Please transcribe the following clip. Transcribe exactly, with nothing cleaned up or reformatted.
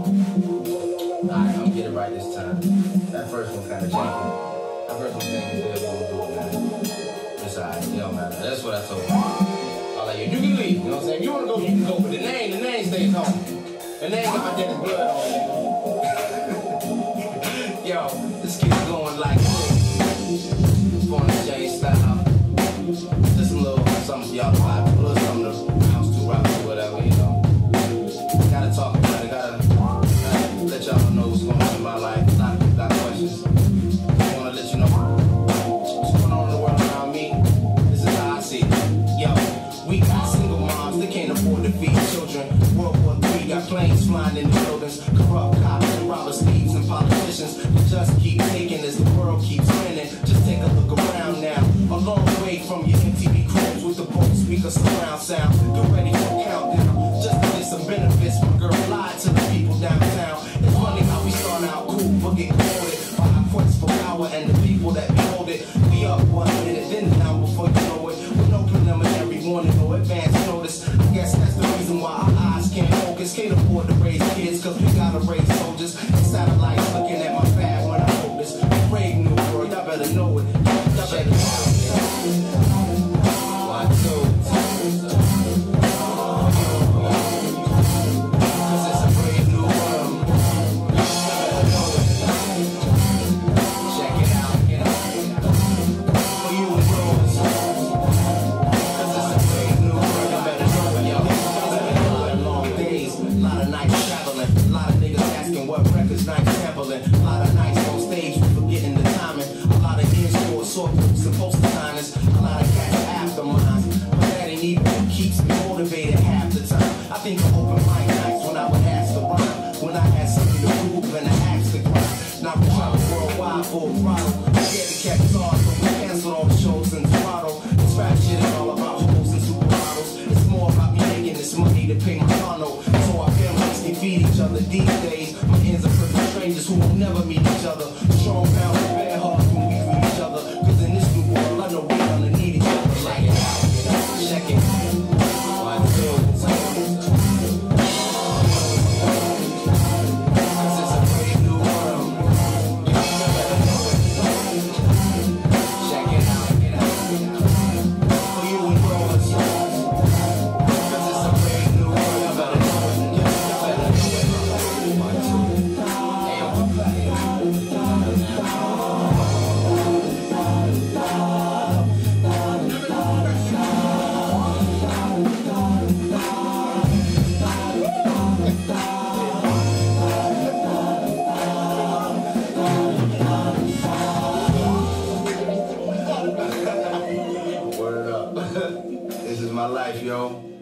Alright, I'm getting it right this time. That first one kind of janky. That first one janky, good, we're gonna do it, man. It's alright, it don't matter. That's what I told you. I'm like, you can leave, you know what I'm saying? If you wanna go, you can go, but the name, the name stays home. The name got my daddy's blood on it. Yo, this kid's going like this. Born in J style. Just a little something for y'all to vibe, a little something to bounce to, rock to, whatever, you know. Gotta talk about it, gotta, gotta let y'all know what's going on in my life. A lot of people got questions. I wanna let you know what's going on in the world around me. This is how I see it. Yo, we got single moms that can't afford to feed children. World War Three got planes flying in the buildings. Corrupt cops and robbers, thieves and politicians. We just keep taking as the world keeps spinning. Just take a look around now. A long way from your M T V cribs with the boat speaker surround sound. Get ready for a countdown. Just to get some benefits. My girl lied to the people downtown. It's funny how we start out cool but get quoted by our quest for power and the people that behold it. We up one minute, then down before you know it. With no preliminary warning or advance notice. I guess that's the reason why our eyes can't focus. Can't afford to raise kids cause we gotta raise soldiers. And satellites looking at my fab when I hope this. Brave new world, y'all better know it. Y'all better know it. One, two, cause it's a brave new world. Check it out, get out. For you and bros. Cause it's a brave new world. Y'all better know it, yo. A lot of long days, a lot of nights traveling, a lot of niggas asking what records nights sampling, a lot of nights on stage forgetting the timing, a lot of in-store sort groups and poster signers, a lot of cats after minds, but that ain't even what keeps me motivated half the time. I think of open mic nights when I would ask the rhyme, when I had something to prove and I asked to grind. Now we're traveling worldwide for a throttle, scared to catch stars, so we canceled all the shows in Toronto. This rap shit is all about hoes and supermodels. It's more about me making this money to pay my condo, so our families can feed each other these days. My ends are perfect strangers who will never meet each other. Strong pounds and bad hearts when we feed each other. Cause in this new world, I know we're gonna need each other. Like it out, check it. One, two, cause it's a brave new world. You better know it. Check it out, get out. For you and bros. Cause it's a brave new world. You better know it. You better know it. One, two. Word up. This is my life, yo.